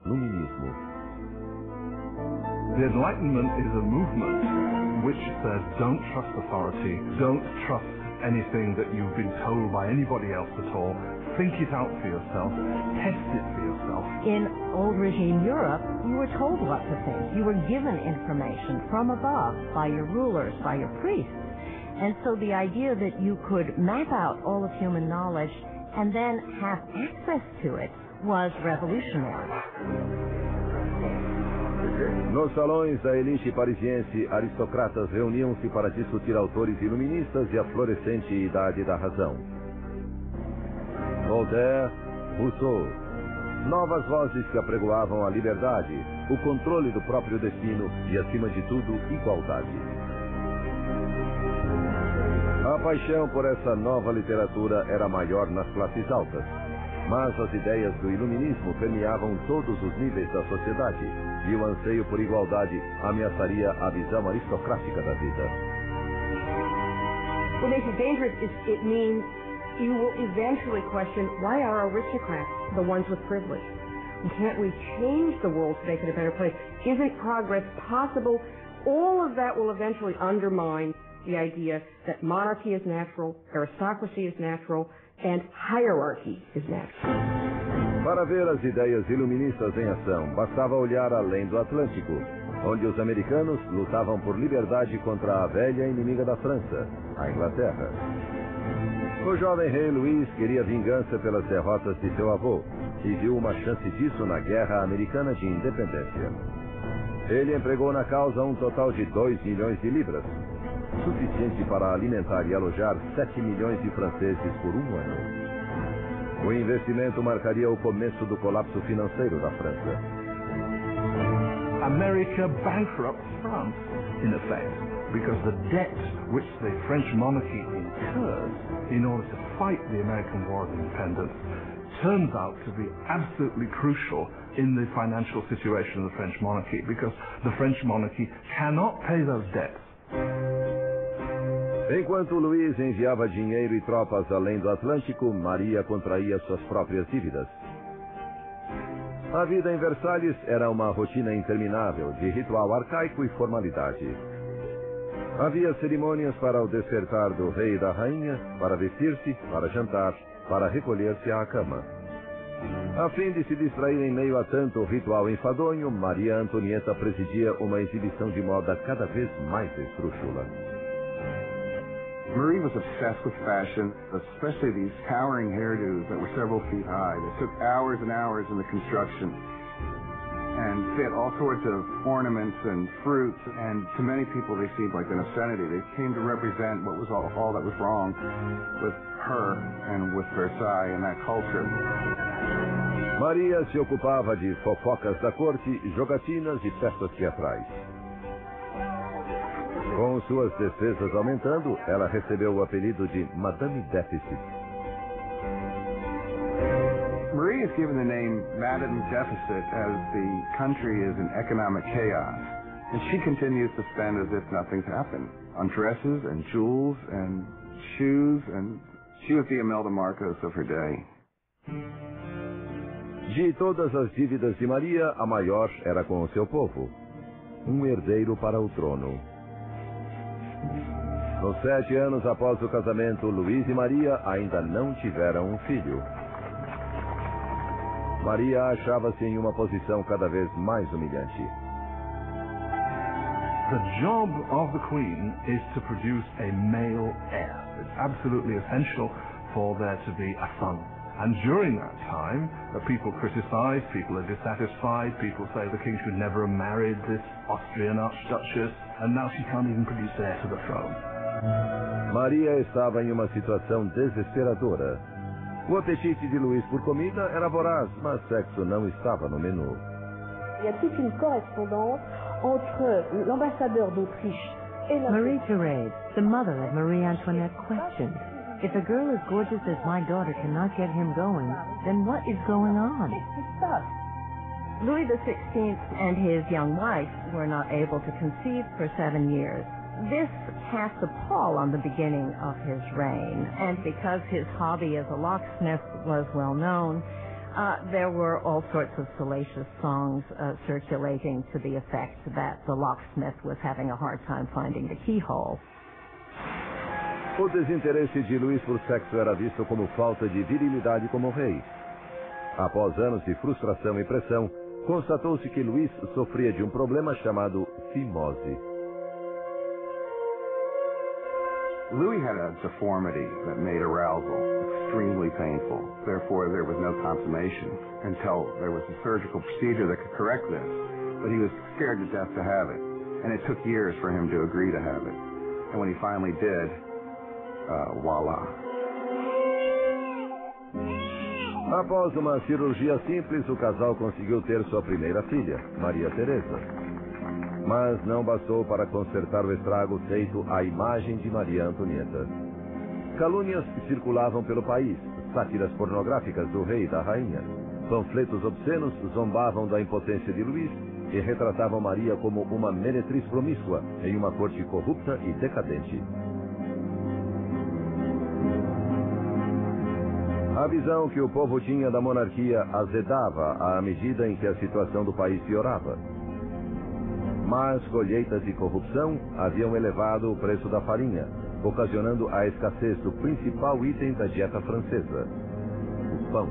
Luminismo. The Enlightenment is a movement which says don't trust authority, don't trust anything that you've been told by anybody else at all. Think it out for yourself, test it for yourself. In old regime Europe, you were told what to think. You were given information from above by your rulers, by your priests. And so the idea that you could map out all of human knowledge and then have access to it was revolutionary. Nos salões da elite parisiense, aristocratas reuniam-se para discutir autores iluministas e a florescente idade da razão. Voltaire, Rousseau, novas vozes que apregoavam a liberdade, o controle do próprio destino e, acima de tudo, igualdade. A paixão por essa nova literatura era maior nas classes altas, mas as ideias do iluminismo permeavam todos os níveis da sociedade e o anseio por igualdade ameaçaria a visão aristocrática da vida. What makes it dangerous is it means you will eventually question, why are aristocrats the ones with privilege? Can't we change the world to make it a better place? Isn't progress possible? All of that will eventually undermine the idea that monarchy is natural, aristocracy is natural, and hierarchy is natural. Para ver as ideias iluministas em ação, bastava olhar além do Atlântico, onde os americanos lutavam por liberdade contra a velha inimiga da França, a Inglaterra. O jovem rei Luís queria vingança pelas derrotas de seu avô e viu uma chance disso na Guerra Americana de Independência. Ele empregou na causa um total de 2 milhões de libras, suficiente para alimentar e alojar 7 milhões de franceses por um ano. O investimento marcaria o começo do colapso financeiro da França. America bankrupts France, in effect, because the debt which the French monarchy incurs in order to fight the American War of Independence turns out to be absolutely crucial in the financial situation of the French monarchy, because the French monarchy cannot pay those debts. Enquanto Luís enviava dinheiro e tropas além do Atlântico, Maria contraía suas próprias dívidas. A vida em Versalhes era uma rotina interminável de ritual arcaico e formalidade. Havia cerimônias para o despertar do rei e da rainha, para vestir-se, para jantar, para recolher-se à cama. A fim de se distrair em meio a tanto ritual enfadonho, Maria Antonieta presidia uma exibição de moda cada vez mais esdrúxula. Marie was obsessed with fashion, especially these towering hairdos that were several feet high. They took hours and hours in the construction and fit all sorts of ornaments and fruits, and to many people they seemed like an obscenity. They came to represent what was all that was wrong with her and with Versailles and that culture. Maria se ocupava de fofocas da corte, jogatinas e festas teatrais. Com suas despesas aumentando, ela recebeu o apelido de Madame Deficit. Marie is given the name Madame Deficit as the country is in economic chaos, and she continues to spend as if nothing's happened on dresses and jewels and shoes, and she was the Imelda Marcos of her day. De todas as dívidas de Maria, a maior era com o seu povo, herdeiro para o trono. Nos 7 anos após o casamento, Luís e Maria ainda não tiveram um filho. Maria achava-se em uma posição cada vez mais humilhante. The job of the Queen is to produce a male heir. It's absolutely essential for there to be a son. And during that time, people criticize, people are dissatisfied, people say the king should never have married this Austrian archduchess, and now she can't even produce heir to the throne. Maria estava em uma situação desesperadora. O apetite de Luís por comida era voraz, mas sexo não estava no menu. Il y a toute une correspondance entre l'ambassadeur d'Autriche et la... Marie Thérèse, the mother of Marie Antoinette, questioned, if a girl as gorgeous as my daughter cannot get him going, then what is going on? Louis XVI and his young wife were not able to conceive for 7 years. This cast a pall on the beginning of his reign, and because his hobby as a locksmith was well known, There were all sorts of salacious songs circulating to the effect that the locksmith was having a hard time finding the keyhole. O desinteresse de Luís por sexo era visto como falta de virilidade como rei. Após anos de frustração e pressão, constatou-se que Luís sofria de um problema chamado fimose. Louis had a deformity that made arousal extremely painful. Therefore, there was no consummation until there was a surgical procedure that could correct this. But he was scared to death to have it. And it took years for him to agree to have it. And when he finally did, voila. Após uma cirurgia simples, o casal conseguiu ter sua primeira filha, Maria Teresa. Mas não bastou para consertar o estrago feito à imagem de Maria Antonieta. Calúnias circulavam pelo país, sátiras pornográficas do rei e da rainha. Panfletos obscenos zombavam da impotência de Luís e retratavam Maria como uma meretriz promíscua em uma corte corrupta e decadente. A visão que o povo tinha da monarquia azedava à medida em que a situação do país piorava. Mas colheitas e corrupção haviam elevado o preço da farinha, ocasionando a escassez do principal item da dieta francesa, o pão.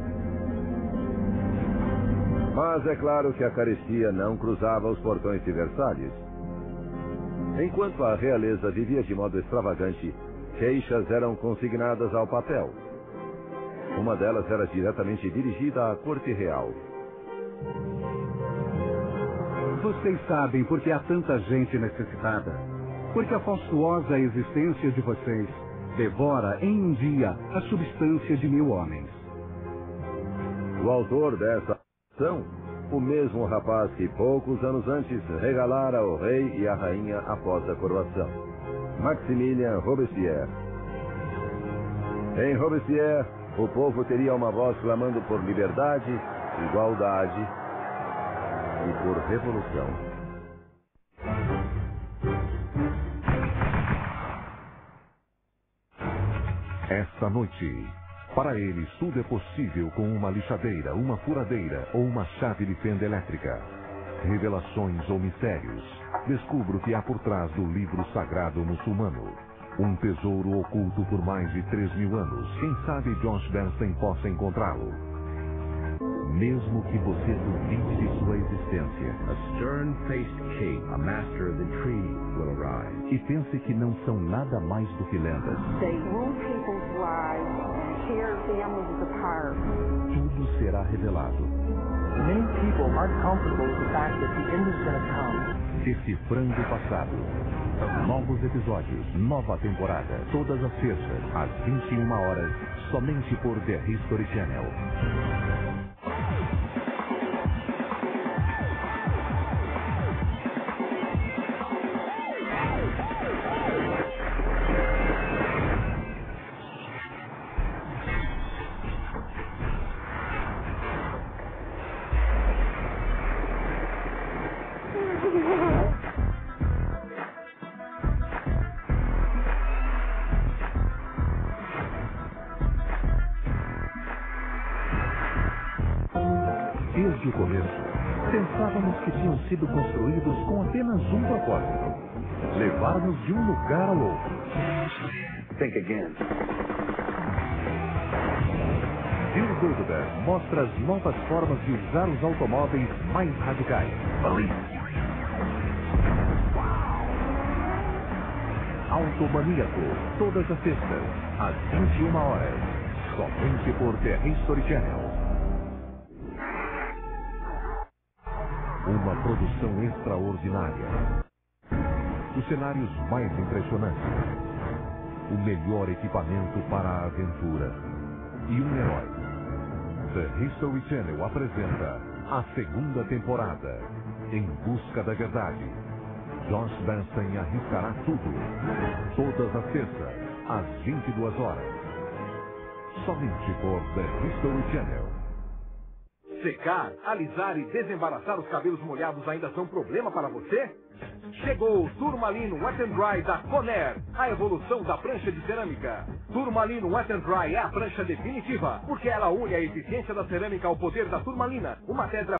Mas é claro que a carestia não cruzava os portões de Versalhes. Enquanto a realeza vivia de modo extravagante, queixas eram consignadas ao papel. Uma delas era diretamente dirigida à corte real. Vocês sabem por que há tanta gente necessitada? Porque a fastuosa existência de vocês devora em um dia a substância de 1000 homens. O autor dessa ação, o mesmo rapaz que poucos anos antes regalara o rei e a rainha após a coroação, Maximilien Robespierre. Em Robespierre, o povo teria uma voz clamando por liberdade, igualdade e por revolução. Esta noite, para eles tudo é possível com uma lixadeira, uma furadeira ou uma chave de fenda elétrica. Revelações ou mistérios. Descubra o que há por trás do livro sagrado muçulmano. Um tesouro oculto por mais de 3000 anos. Quem sabe Josh Bernstein possa encontrá-lo. Mesmo que você duvide de sua existência, a stern-faced king, a master of intrigue, will arise. E pense que não são nada mais do que lendas. They rule people's lives, tear families apart. Tudo será revelado. Many people aren't comfortable with the fact that the end is going to come. Decifrando o passado. Novos episódios, nova temporada, todas as sextas, às 21 horas, somente por The History Channel. Desde o começo, pensávamos que tinham sido construídos com apenas um propósito: levar-nos de um lugar ao outro. Think again. Bill Goldberg mostra as novas formas de usar os automóveis mais radicais. Automaníaco, todas as sextas, às 21 horas, somente por The History Channel. Uma produção extraordinária. Os cenários mais impressionantes. O melhor equipamento para a aventura. E um herói. The History Channel apresenta a segunda temporada. Em busca da verdade. Josh Bernstein arriscará tudo. Todas as sextas, às 22 horas. Somente por The History Channel. Secar, alisar e desembaraçar os cabelos molhados ainda são problema para você? Chegou o Turmalino Wet n Dry da Conair, a evolução da prancha de cerâmica. Turmalino Wet n Dry é a prancha definitiva, porque ela une a eficiência da cerâmica ao poder da turmalina, uma pedra